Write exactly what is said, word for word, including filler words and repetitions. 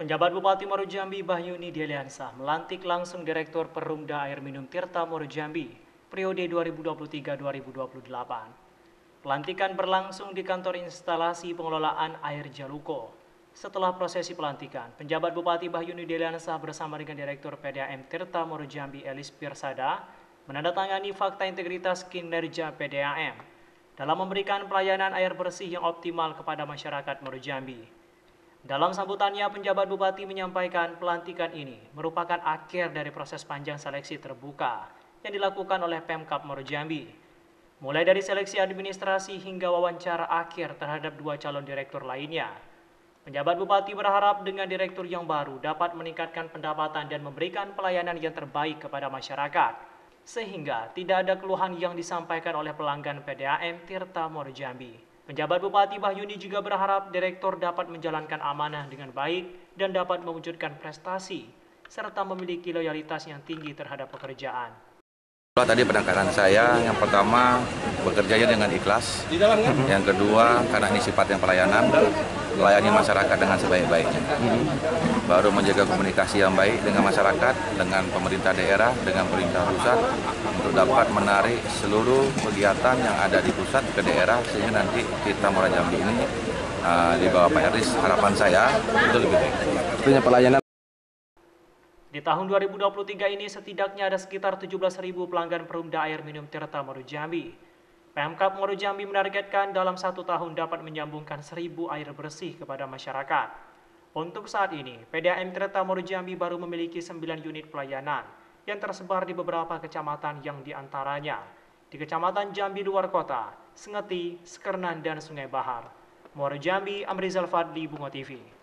Penjabat Bupati Muaro Jambi Bahyuni Deliansah melantik langsung Direktur Perumda Air Minum Tirta Muaro Jambi periode dua ribu dua puluh tiga dua ribu dua puluh delapan. Pelantikan berlangsung di kantor instalasi pengelolaan air Jaluko. Setelah prosesi pelantikan, penjabat Bupati Bahyuni Deliansah bersama dengan Direktur P D A M Tirta Muaro Jambi Elis Pirsada menandatangani fakta integritas kinerja P D A M dalam memberikan pelayanan air bersih yang optimal kepada masyarakat Muaro Jambi. Dalam sambutannya, penjabat Bupati menyampaikan pelantikan ini merupakan akhir dari proses panjang seleksi terbuka yang dilakukan oleh Pemkab Muaro Jambi. Mulai dari seleksi administrasi hingga wawancara akhir terhadap dua calon direktur lainnya. Penjabat Bupati berharap dengan direktur yang baru dapat meningkatkan pendapatan dan memberikan pelayanan yang terbaik kepada masyarakat, sehingga tidak ada keluhan yang disampaikan oleh pelanggan P D A M Tirta Muaro Jambi. Penjabat Bupati Bahyuni juga berharap direktur dapat menjalankan amanah dengan baik dan dapat mewujudkan prestasi, serta memiliki loyalitas yang tinggi terhadap pekerjaan. Tadi penekanan saya, yang pertama bekerjanya dengan ikhlas, yang kedua karena ini sifatnya pelayanan, melayani masyarakat dengan sebaik-baiknya. Baru menjaga komunikasi yang baik dengan masyarakat, dengan pemerintah daerah, dengan pemerintah pusat, untuk dapat menarik seluruh kegiatan yang ada di pusat ke daerah, sehingga nanti kita Muaro Jambi ini uh, di bawah Pak Eris, harapan saya itu lebih baik. Punya pelayanan. Di tahun dua ribu dua puluh tiga ini setidaknya ada sekitar tujuh belas ribu pelanggan Perumda Air Minum Tirta Muaro Jambi. Pemkab Muaro Jambi menargetkan dalam satu tahun dapat menyambungkan seribu air bersih kepada masyarakat. Untuk saat ini, P D A M Tirta Muaro Jambi baru memiliki sembilan unit pelayanan yang tersebar di beberapa kecamatan yang diantaranya di Kecamatan Jambi Luar Kota, Sengeti, Sekernan, dan Sungai Bahar. Muaro Jambi, Amrizal Fadli, Bungo T V.